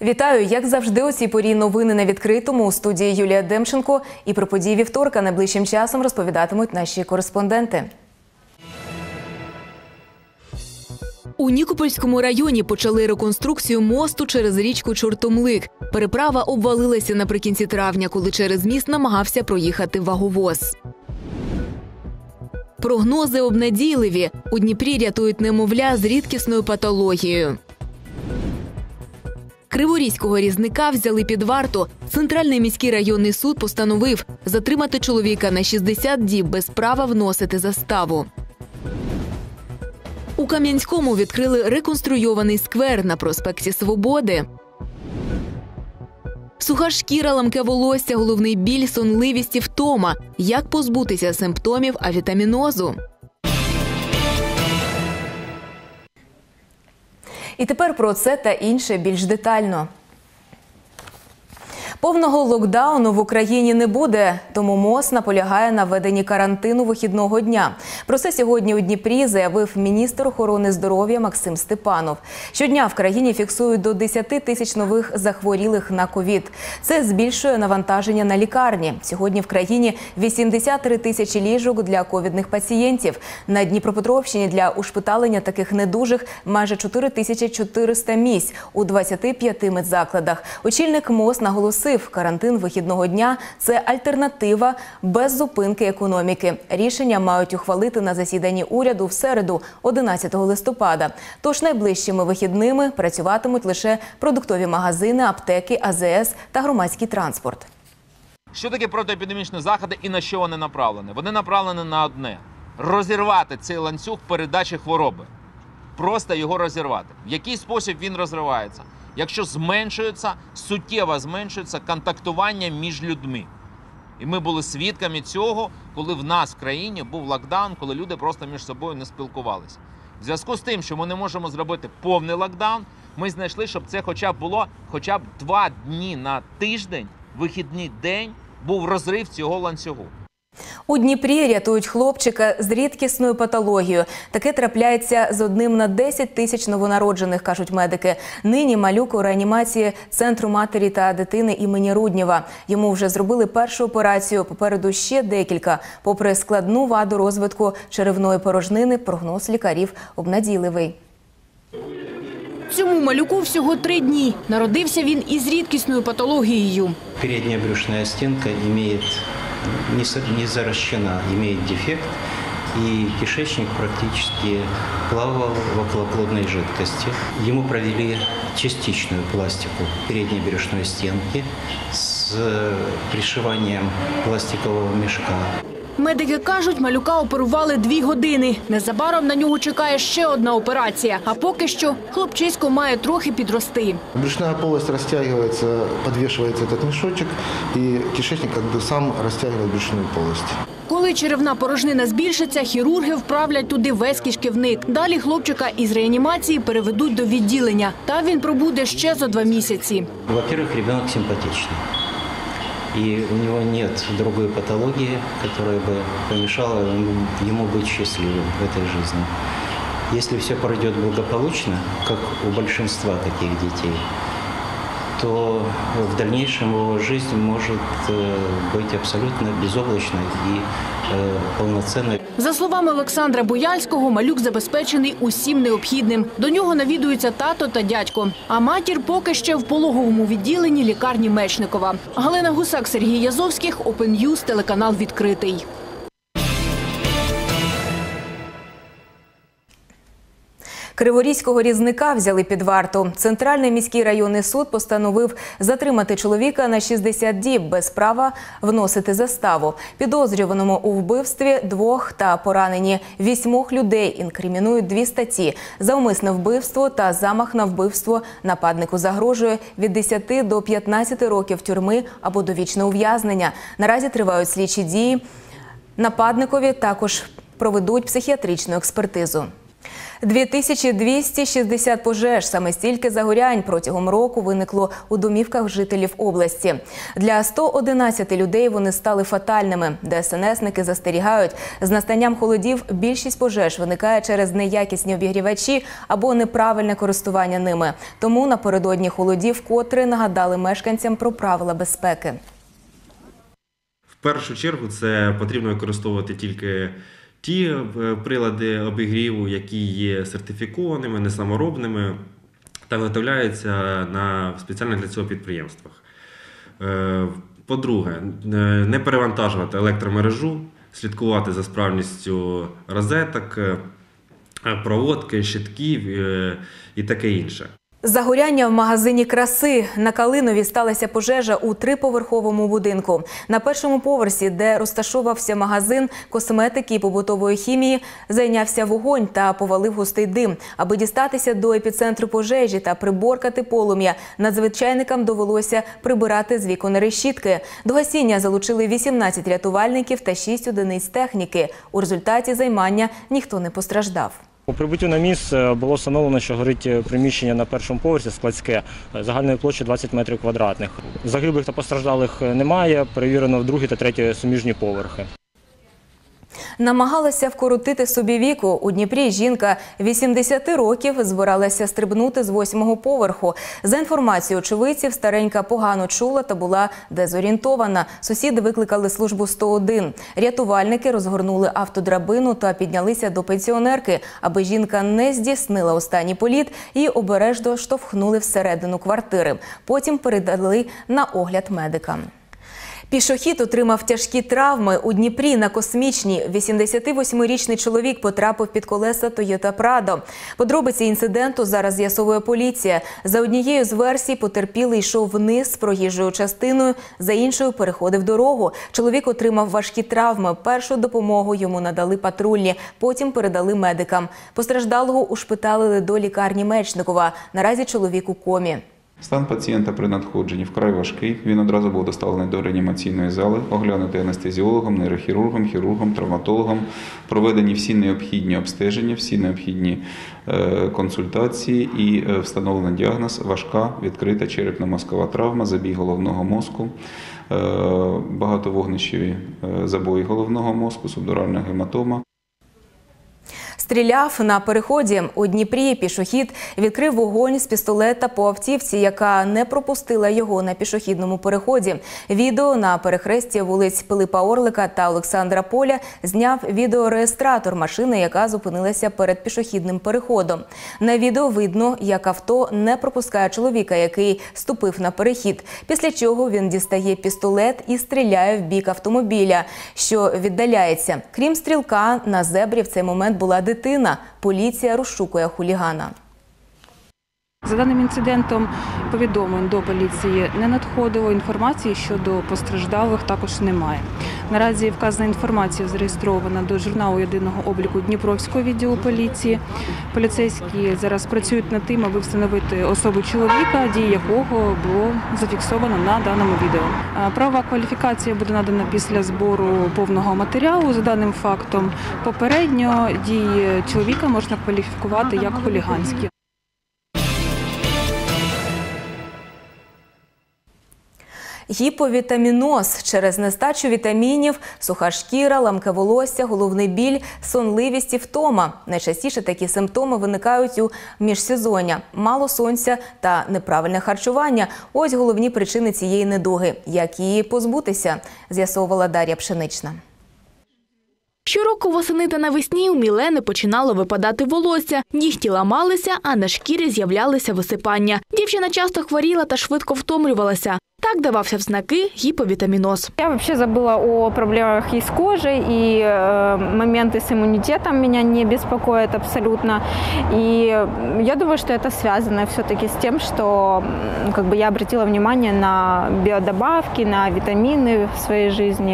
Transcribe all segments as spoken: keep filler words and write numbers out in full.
Вітаю! Як завжди, у цій порі новини на відкритому. У студії Юлія Демченко. І про події вівторка найближчим часом розповідатимуть наші кореспонденти. У Нікопольському районі почали реконструкцію мосту через річку Чортомлик. Переправа обвалилася наприкінці травня, коли через міст намагався проїхати ваговоз. Прогнози обнадійливі. У Дніпрі рятують немовля з рідкісною патологією. Криворізького різника взяли під варту. Центральний міський районний суд постановив затримати чоловіка на шістдесят діб без права вносити заставу. У Кам'янському відкрили реконструйований сквер на проспекті Свободи. Суха шкіра, ламке волосся, головний біль, сонливість і втома. Як позбутися симптомів авітамінозу? І тепер про це та інше більш детально. Повного локдауну в Україні не буде, тому МОЗ наполягає на введенні карантину вихідного дня. Про це сьогодні у Дніпрі заявив міністр охорони здоров'я Максим Степанов. Щодня в країні фіксують до десяти тисяч нових захворілих на ковід. Це збільшує навантаження на лікарні. Сьогодні в країні вісімдесят три тисячі ліжок для ковідних пацієнтів. На Дніпропетровщині для ушпиталення таких недужих майже чотири тисячі чотириста місць у двадцяти п'яти медзакладах. Очільник МОЗ наголосив, карантин вихідного дня – це альтернатива без зупинки економіки. Рішення мають ухвалити на засіданні уряду в середу, одинадцятого листопада. Тож найближчими вихідними працюватимуть лише продуктові магазини, аптеки, А З С та громадський транспорт. Що таке протиепідемічні заходи і на що вони направлені? Вони направлені на одне – розірвати цей ланцюг передачі хвороби. Просто його розірвати. В який спосіб він розривається? Якщо зменшується, суттєво зменшується контактування між людьми. І ми були свідками цього, коли в нас в країні був локдаун, коли люди просто між собою не спілкувалися. В зв'язку з тим, що ми не можемо зробити повний локдаун, ми знайшли, щоб це хоча б було хоча б два дні на тиждень, вихідний день, був розрив цього ланцюгу. У Дніпрі рятують хлопчика з рідкісною патологією. Таке трапляється з одним на десять тисяч новонароджених, кажуть медики. Нині малюк у реанімації Центру матері та дитини імені Руднєва. Йому вже зробили першу операцію, попереду ще декілька. Попри складну ваду розвитку черевної порожнини, прогноз лікарів обнадійливий. Цьому малюку всього три дні. Народився він із рідкісною патологією. Передня брюшна стінка має не заращена, имеет дефект, и кишечник практически плавал в околоплодной жидкости. Ему провели частичную пластику передней брюшной стенки с пришиванием пластикового мешка. Медики кажуть, малюка оперували дві години. Незабаром на нього чекає ще одна операція. А поки що хлопчисько має трохи підрости. Брюшная полость растягивается, подвешивается этот мешочек, и кишечник как бы сам растягивает брюшную полость. Коли черевна порожнина збільшиться, хірурги вправлять туди весь кишківник. Далі хлопчика із реанімації переведуть до відділення. Та він пробуде ще за два місяці. Во-первых, ребенок симпатичный. И у него нет другой патологии, которая бы помешала ему быть счастливым в этой жизни. Если все пройдет благополучно, как у большинства таких детей, то в дальнейшем его жизнь может быть абсолютно безоблачной и повноцінною. За словами Олександра Бояльського, малюк забезпечений усім необхідним. До нього навідуються тато та дядько. А матір поки ще в пологовому відділенні лікарні Мечникова. Галина Гусак, Сергій Язовських, Open News, телеканал «Відкритий». Криворізького різника взяли під варту. Центральний міський районний суд постановив затримати чоловіка на шістдесят діб без права вносити заставу. Підозрюваному у вбивстві двох та пораненні вісьмох людей інкримінують дві статті. За умисне вбивство та замах на вбивство нападнику загрожує від десяти до п'ятнадцяти років тюрми або довічне ув'язнення. Наразі тривають слідчі дії. Нападникові також проведуть психіатричну експертизу. дві тисячі двісті шістдесят пожеж. Саме стільки загорянь протягом року виникло у домівках жителів області. Для ста одинадцяти людей вони стали фатальними. ДСНСники застерігають, з настанням холодів більшість пожеж виникає через неякісні обігрівачі або неправильне користування ними. Тому напередодні холодів вкотре нагадали мешканцям про правила безпеки. В першу чергу це потрібно використовувати тільки ті прилади обігріву, які є сертифікованими, не саморобними та виготовляються на спеціально для цього підприємствах. По-друге, не перевантажувати електромережу, слідкувати за справністю розеток, проводки, щитків і таке інше. Загоряння в магазині краси. На Калинові сталася пожежа у триповерховому будинку. На першому поверсі, де розташовувався магазин косметики і побутової хімії, зайнявся вогонь та повалив густий дим. Аби дістатися до епіцентру пожежі та приборкати полум'я, надзвичайникам довелося прибирати з вікон решітки. До гасіння залучили вісімнадцять рятувальників та шість одиниць техніки. У результаті займання ніхто не постраждав. По прибуттю на місце було встановлено, що горить приміщення на першому поверсі складське, загальною площею двадцять метрів квадратних. Загиблих та постраждалих немає, перевірено в другий та третій суміжні поверхи. Намагалася вкоротити собі віку. У Дніпрі жінка вісімдесяти років збиралася стрибнути з восьмого поверху. За інформацією очевидців, старенька погано чула та була дезорієнтована. Сусіди викликали службу сто один. Рятувальники розгорнули автодрабину та піднялися до пенсіонерки, аби жінка не здійснила останній політ і обережно штовхнули всередину квартири. Потім передали на огляд медикам. Пішохід отримав тяжкі травми. У Дніпрі на Космічній вісімдесятивосьмирічний чоловік потрапив під колеса Toyota Prado. Подробиці інциденту зараз з'ясовує поліція. За однією з версій, потерпілий йшов вниз з проїжджою частиною, за іншою переходив дорогу. Чоловік отримав важкі травми. Першу допомогу йому надали патрульні, потім передали медикам. Постраждалого ушпиталили до лікарні Мечникова. Наразі чоловік у комі. Стан пацієнта при надходженні вкрай важкий. Він одразу був доставлений до реанімаційної зали, оглянутий анестезіологом, нейрохірургом, хірургом, травматологом, проведені всі необхідні обстеження, всі необхідні консультації і встановлений діагноз – важка відкрита черепно-мозкова травма, забій головного мозку, багатовогнищеві забої головного мозку, субдуральна гематома. Стріляв на переході. У Дніпрі пішохід відкрив вогонь з пістолета по автівці, яка не пропустила його на пішохідному переході. Відео на перехресті вулиць Пилипа Орлика та Олександра Поля зняв відеореєстратор машини, яка зупинилася перед пішохідним переходом. На відео видно, як авто не пропускає чоловіка, який ступив на перехід. Після чого він дістає пістолет і стріляє в бік автомобіля, що віддаляється. Крім стрілка, на зебрі в цей момент була дитина. Поліція розшукує хулігана. За даним інцидентом повідомлень до поліції не надходило, інформації щодо постраждалих також немає. Наразі вказана інформація зареєстрована до журналу єдиного обліку Дніпровського відділу поліції. Поліцейські зараз працюють над тим, аби встановити особу чоловіка, дії якого було зафіксовано на даному відео. Правова кваліфікація буде надана після збору повного матеріалу. За даним фактом, попередньо дії чоловіка можна кваліфікувати як хуліганські. Гіповітаміноз. Через нестачу вітамінів, суха шкіра, ламке волосся, головний біль, сонливість і втома. Найчастіше такі симптоми виникають у міжсезоння. Мало сонця та неправильне харчування – ось головні причини цієї недуги. Як її позбутися, з'ясовувала Дар'я Пшенична. Щороку восени та навесні у Мілени починало випадати волосся, нігті ламалися, а на шкірі з'являлися висипання. Дівчина часто хворіла та швидко втомлювалася. Так давався в знаки гіповітаміноз. Я вообще забыла о проблемах и с кожей, и э, моменты с иммунитетом меня не беспокоят абсолютно. И я думаю, что это связано все-таки с тем, что как бы, я обратила внимание на биодобавки, на витамины в своей жизни.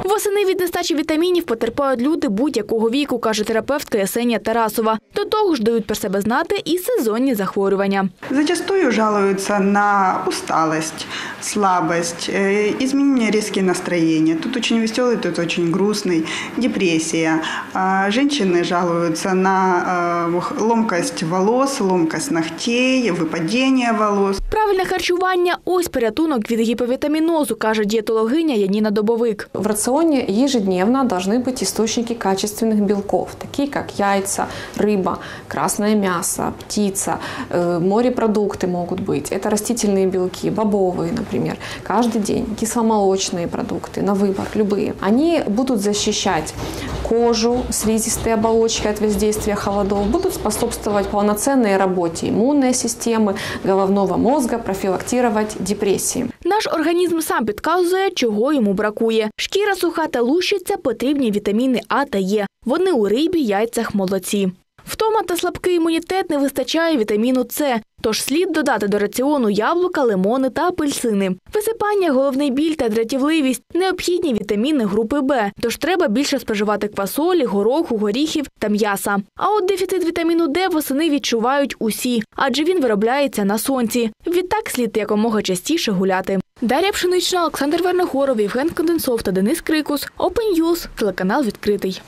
Восени від нестачі вітамінів потерпають люди будь-якого віку, каже терапевтка Ясенія Тарасова. До того ж дають про себе знати і сезонні захворювання. Зачастую жалуются на усталость, слабость, изменение резкие настроения. Тут очень веселый, тут очень грустный, депрессия. Женщины жалуются на ломкость волос, ломкость ногтей, выпадение волос. Правильне харчування – ось порятунок від гіповітамінозу, каже дієтологиня Яніна Добовик. В рационе ежедневно должны быть источники качественных белков, такие как яйца, рыба, красное мясо, птица, морепродукты могут быть. Это растительные белки, бобовые, например. Каждый день кисломолочные продукты, на выбор, любые. Они будут защищать кожу, слизистые оболочки от воздействия холодов, будут способствовать полноценной работе иммунной системы, головного мозга, профилактировать депрессии. Наш організм сам підказує, чого йому бракує. Шкіра суха та лущиться, потрібні вітаміни А та Е. Вони у рибі, яйцях, молоці. Втома та слабкий імунітет, не вистачає вітаміну С. Тож слід додати до раціону яблука, лимони та апельсини. Висипання, головний біль та дратівливість – необхідні вітаміни групи Б. Тож треба більше споживати квасолі, гороху, горіхів та м'яса. А от дефіцит вітаміну Д восени відчувають усі, адже він виробляється на сонці. Відтак слід якомога частіше гуляти. Дар'я Пшенична, Олександр Верногоров, Євген Конденцов та Денис Крикус. Open News, телеканал відкритий.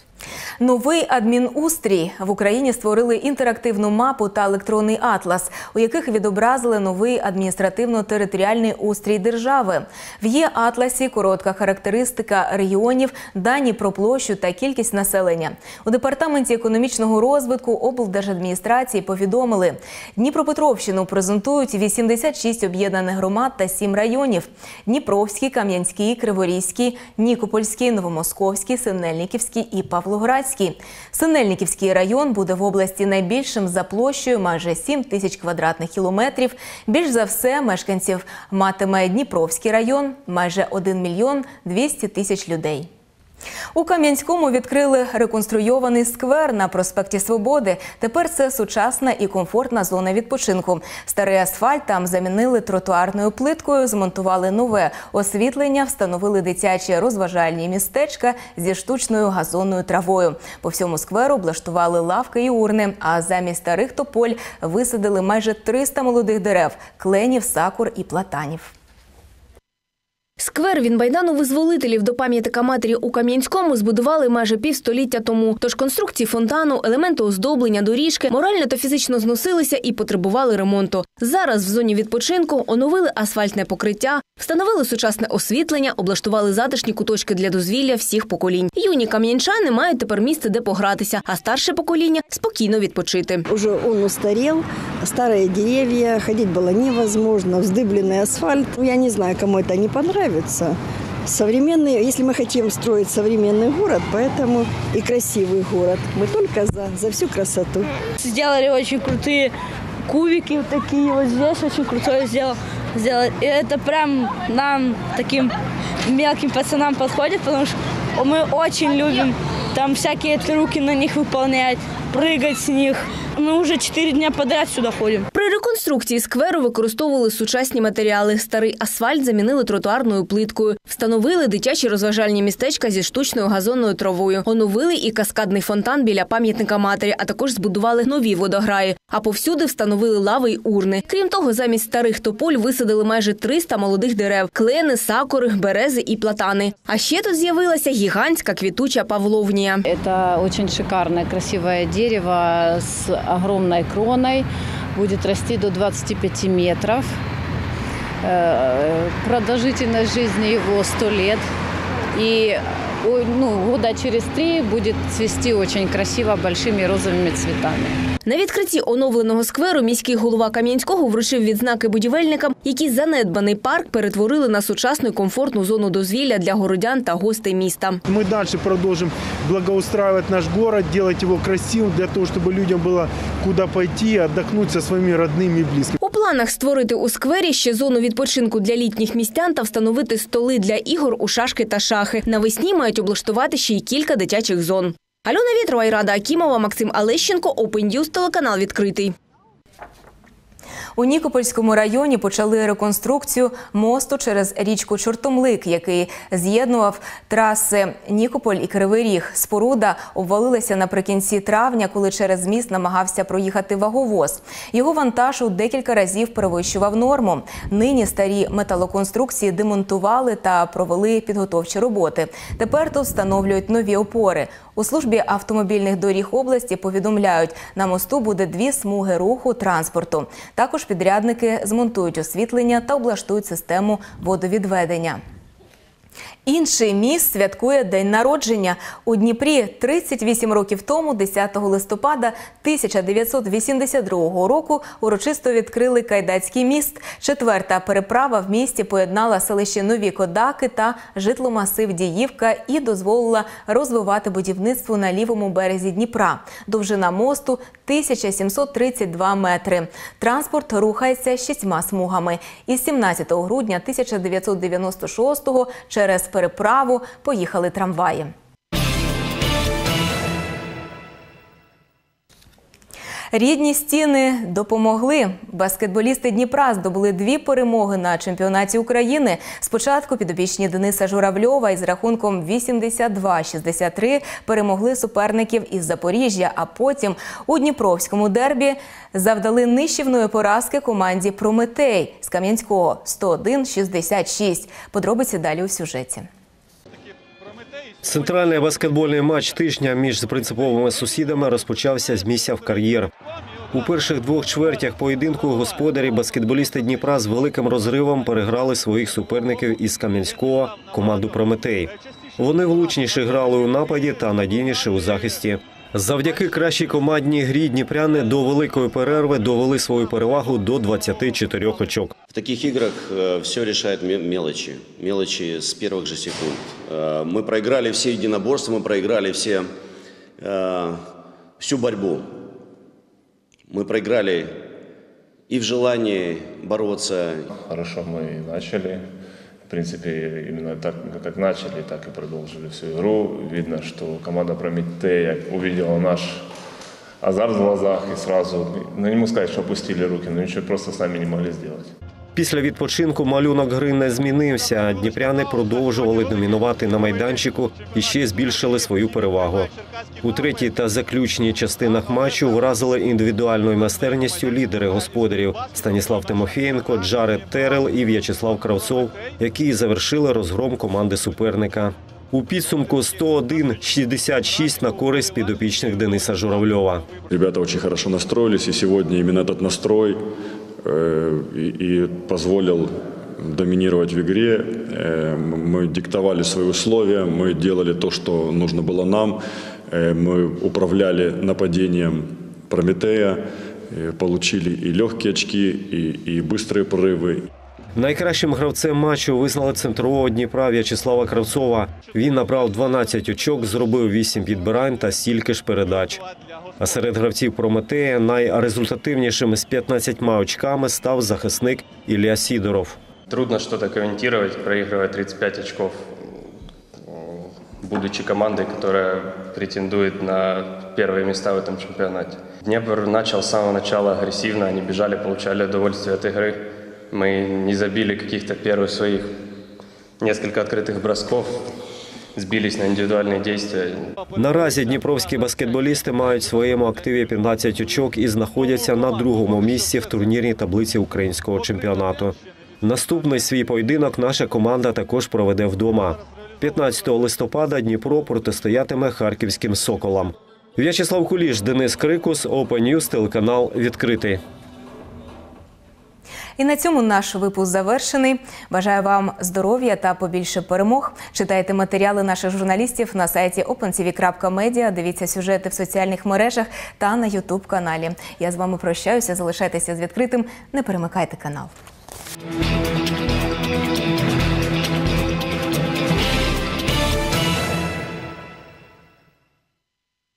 Новий адмінустрій. В Україні створили інтерактивну мапу та електронний атлас, у яких відобразили новий адміністративно-територіальний устрій держави. В Є-атласі коротка характеристика регіонів, дані про площу та кількість населення. У Департаменті економічного розвитку облдержадміністрації повідомили, Дніпропетровщину презентують вісімдесят шість об'єднаних громад та сім районів – Дніпровський, Кам'янський, Криворізький, Нікопольський, Новомосковський, Синельниківський і Павлоградський. Синельниківський район буде в області найбільшим за площею – майже сім тисяч квадратних кілометрів. Більш за все мешканців матиме Дніпровський район – майже один мільйон двісті тисяч людей. У Кам'янському відкрили реконструйований сквер на проспекті Свободи. Тепер це сучасна і комфортна зона відпочинку. Старий асфальт там замінили тротуарною плиткою, змонтували нове освітлення, встановили дитячі розважальні містечка зі штучною газонною травою. По всьому скверу облаштували лавки і урни, а замість старих тополь висадили майже триста молодих дерев – кленів, сакур і платанів. Сквер Вінбайдану-визволителів до пам'ятника матері у Кам'янському збудували майже півстоліття тому. Тож конструкції фонтану, елементи оздоблення, доріжки морально та фізично зносилися і потребували ремонту. Зараз в зоні відпочинку оновили асфальтне покриття, встановили сучасне освітлення, облаштували затишні куточки для дозвілля всіх поколінь. Юні кам'янчани мають тепер місце, де погратися, а старше покоління – спокійно відпочити. Уже он устарел, старые деревья, ходить было невозможно, вздыбленный асфальт. Я не знаю, кому это не понравится. Современный, если мы хотим строить современный город, поэтому и красивый город. Мы только за, за всю красоту. Сделали очень крутые кубики, вот такие вот здесь очень крутое сделал, сделали. И это прям нам, таким мелким пацанам, подходит, потому что мы очень любим там всякие трюки на них выполнять, прыгать с них. Ми вже чотири дні подряд сюди ходимо. При реконструкції скверу використовували сучасні матеріали. Старий асфальт замінили тротуарною плиткою. Встановили дитячі розважальні містечка зі штучною газонною травою. Оновили і каскадний фонтан біля пам'ятника матері, а також збудували нові водограї. А повсюди встановили лави й урни. Крім того, замість старих тополь висадили майже триста молодих дерев – клени, сакури, берези і платани. А ще тут з'явилася гігантська квітуча павловнія. Це дуже шикарне, красиве дерево з огромной кроной, будет расти до двадцати пяти метров. Продолжительность жизни его сто лет. И ну, года через три будет цвести очень красиво большими розовыми цветами. На відкритті оновленого скверу міський голова Кам'янського вручив відзнаки будівельникам, які занедбаний парк перетворили на сучасну і комфортну зону дозвілля для городян та гостей міста. Ми далі продовжимо благоустраювати наш город, робити його красивим, для того, щоб людям було куди піти, відпочити зі своїми родними і близькими. У планах створити у сквері ще зону відпочинку для літніх містян та встановити столи для ігор у шашки та шахи. Навесні мають облаштувати ще й кілька дитячих зон. Альона Вєтрова, Ірада Акімова, Максим Алещенко, Open News, телеканал відкритий. У Нікопольському районі почали реконструкцію мосту через річку Чортомлик, який з'єднував траси Нікополь і Кривий Ріг. Споруда обвалилася наприкінці травня, коли через міст намагався проїхати ваговоз. Його вантаж у декілька разів перевищував норму. Нині старі металоконструкції демонтували та провели підготовчі роботи. Тепер тут встановлюють нові опори. У службі автомобільних доріг області повідомляють, на мосту буде дві смуги руху транспорту. Також підрядники змонтують освітлення та облаштують систему водовідведення. Інший міст святкує день народження. У Дніпрі тридцять вісім років тому, десятого листопада тисяча дев'ятсот вісімдесят другого року, урочисто відкрили Кайдацький міст. Четверта переправа в місті поєднала селище Нові Кодаки та житломасив Діївка і дозволила розвивати будівництво на лівому березі Дніпра. Довжина мосту – тисяча сімсот тридцять два метри. Транспорт рухається шістьма смугами. Із сімнадцятого грудня тисяча дев'ятсот дев'яносто шостого через переправу поїхали трамваї. Рідні стіни допомогли. Баскетболісти Дніпра здобули дві перемоги на чемпіонаті України. Спочатку підопічні Дениса Журавльова із рахунком вісімдесят два шістдесят три перемогли суперників із Запоріжжя, а потім у дніпровському дербі завдали нищівної поразки команді «Прометей» з Кам'янського сто один шістдесят шість. Подробиці далі у сюжеті. Центральний баскетбольний матч тижня між принциповими сусідами розпочався з місця в кар'єр. У перших двох чвертях поєдинку господарі баскетболісти Дніпра з великим розривом переграли своїх суперників із Кам'янського, команду «Прометей». Вони влучніше грали у нападі та надійніше у захисті. Завдяки кращій командній грі дніпряни до великої перерви довели свою перевагу до двадцяти чотирьох очок. В таких играх все решает мелочи. Мелочи с первых же секунд. Мы проиграли все единоборства, мы проиграли все, всю борьбу. Мы проиграли и в желании бороться. Хорошо мы начали. В принципе, именно так, как начали, так и продолжили всю игру. Видно, что команда «Прометея» увидела наш азарт в глазах и сразу, ну не могу сказать, что опустили руки, но ничего просто с нами не могли сделать. Після відпочинку малюнок гри не змінився. Дніпряни продовжували домінувати на майданчику і ще збільшили свою перевагу. У третій та заключній частинах матчу вразили індивідуальною майстерністю лідери господарів – Станіслав Тимофієнко, Джаред Терел і В'ячеслав Кравцов, які завершили розгром команди суперника. У підсумку сто один шістдесят шість на користь підопічних Дениса Журавльова. Ребята очень хорошо настроились, и сегодня именно этот настрой и позволил доминировать в игре. Мы диктовали свои условия, мы делали то, что нужно было нам. Мы управляли нападением «Прометея», получили и легкие очки, и, и быстрые прорывы. Найкращим гравцем матчу визнали центрового Дніпра В'ячеслава Кравцова. Він набрав дванадцять очок, зробив вісім підбирань та стільки ж передач. А серед гравців «Прометея» найрезультативнішим з п'ятнадцятьма очками став захисник Ілля Сідоров. Трудно что-то комментировать, проигрывая тридцать пять очков, будучи командой, которая претендует на первые места в этом чемпионате. Днепр начал с самого начала агрессивно, они бежали, получали удовольствие от игры. Мы не забили каких-то первых своих несколько открытых бросков, збились на індивідуальні дії. Наразі дніпровські баскетболісти мають в своєму активі п'ятнадцять очок і знаходяться на другому місці в турнірній таблиці українського чемпіонату. Наступний свій поєдинок наша команда також проведе вдома. п'ятнадцятого листопада Дніпро протистоятиме харківським «Соколам». В'ячеслав Куліш, Денис Крикус, Open News, телеканал «Відкритий». І на цьому наш випуск завершений. Бажаю вам здоров'я та побільше перемог. Читайте матеріали наших журналістів на сайті опен ті ві крапка медіа, дивіться сюжети в соціальних мережах та на ютуб-каналі. Я з вами прощаюся, залишайтеся з «Відкритим», не перемикайте канал.